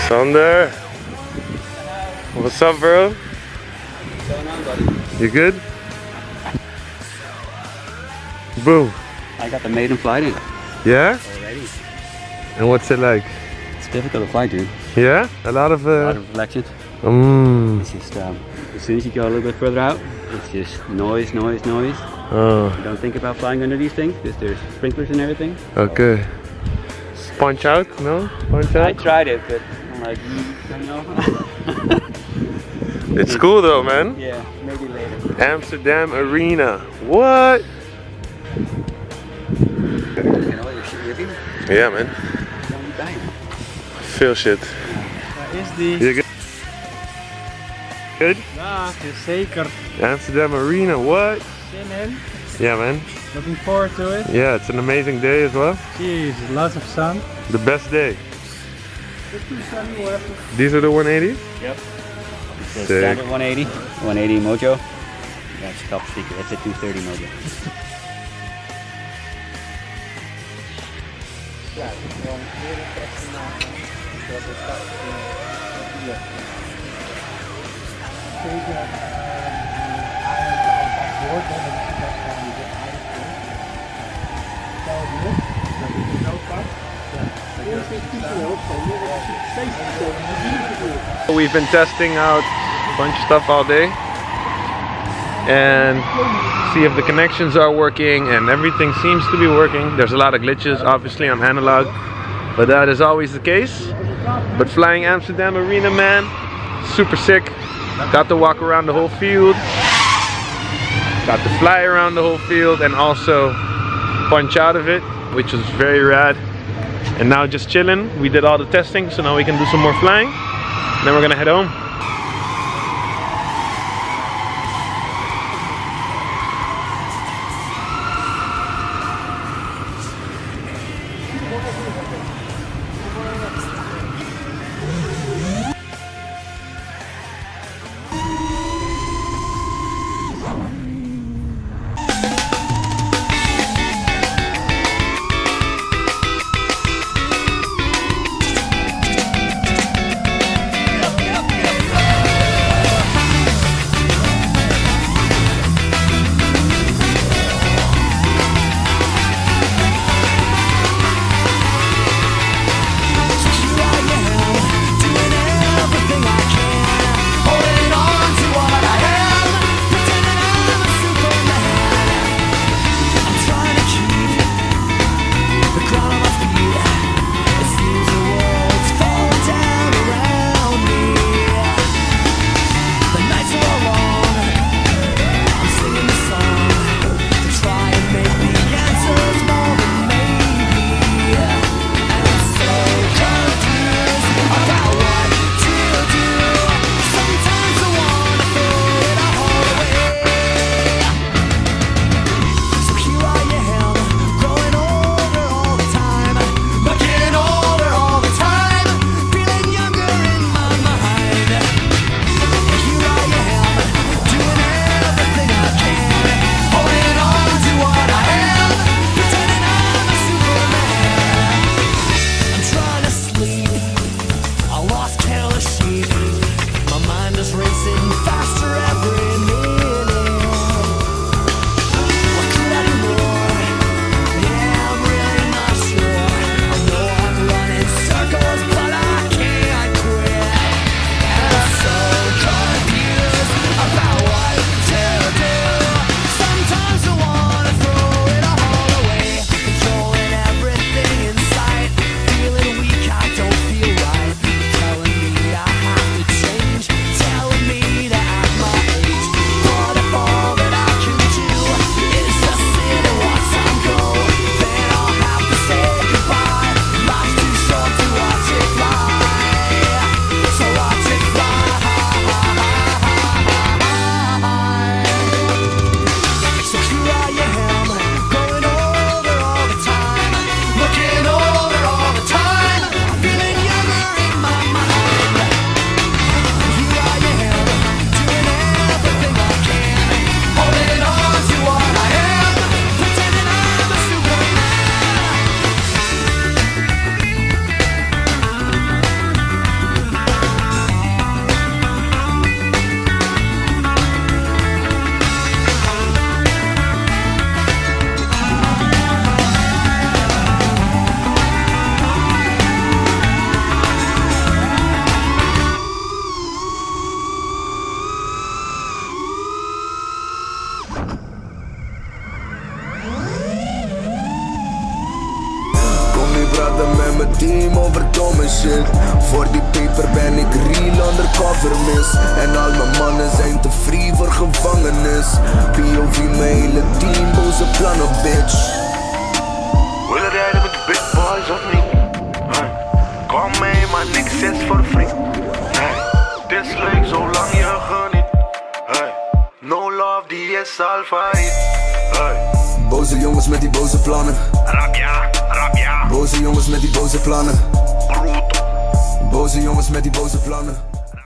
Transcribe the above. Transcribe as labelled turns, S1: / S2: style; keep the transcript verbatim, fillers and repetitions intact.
S1: Sander, what's up, bro?
S2: What's going on, buddy?
S1: You good? Boom.
S2: I got the maiden flight in
S1: Yeah?
S2: already.
S1: And what's it like?
S2: It's difficult to fly, dude.
S1: Yeah? A lot of... Uh...
S2: A lot of reflection.
S1: Mm.
S2: It's just, um, as soon as you go a little bit further out, it's just noise, noise, noise.
S1: Oh.
S2: You don't think about flying under these things because there's sprinklers and everything.
S1: Okay. Punch out? No? Punch out?
S2: I tried it, but I'm like, mm, I don't know.
S1: It's cool though, man.
S2: Yeah, maybe later.
S1: Amsterdam Arena. What?
S2: You know, you're shit ripping.
S1: Yeah, man.
S2: Don't be dying.
S1: Feel shit.
S3: Waar is die?
S1: You good? Good?
S3: Ja, zeker.
S1: Amsterdam Arena, what?
S3: Zin in.
S1: Yeah, man.
S3: Looking forward to it.
S1: Yeah, it's an amazing day as well.
S3: Jeez, lots of sun.
S1: The best day.
S3: It's too sunny, we'll have to...
S1: These are the one eighties?
S2: Yep. It's a
S1: Sick.
S2: standard one eighty, one eighty Mojo. That's top secret. That's a two thirty Mojo.
S3: Ja, gewoon eerder testen maken. Zodat het gaat hier. Zeker eigenlijk woord, dat is het best van die eigenlijk. Stel het nu, dat je het zo pakt.
S1: We've been testing out a bunch of stuff all day and see if the connections are working, and everything seems to be working. There's a lot of glitches obviously on analog, but that is always the case. But flying Amsterdam Arena, man, super sick. Got to walk around the whole field, got to fly around the whole field and also punch out of it, which was very rad. And now just chilling. We did all the testing, so now we can do some more flying. And then we're gonna head home.
S4: praten met mijn team over domme shit. Voor die paper ben ik real undercover mis. En al mijn mannen zijn te free voor gevangenis. P O V mijn hele team, boze plannen bitch.
S5: Willen rijden met de big boys of niet? Hey. Kom mee maar niks is voor free. Hey. Dit is leuk zolang je geniet. Hey. No love die is alpha hit. Hey.
S4: Boze jongens met die boze plannen.
S5: Rap ja, rap ja.
S4: Boze jongens met die boze plannen.
S5: Bruto.
S4: Boze jongens met die boze plannen.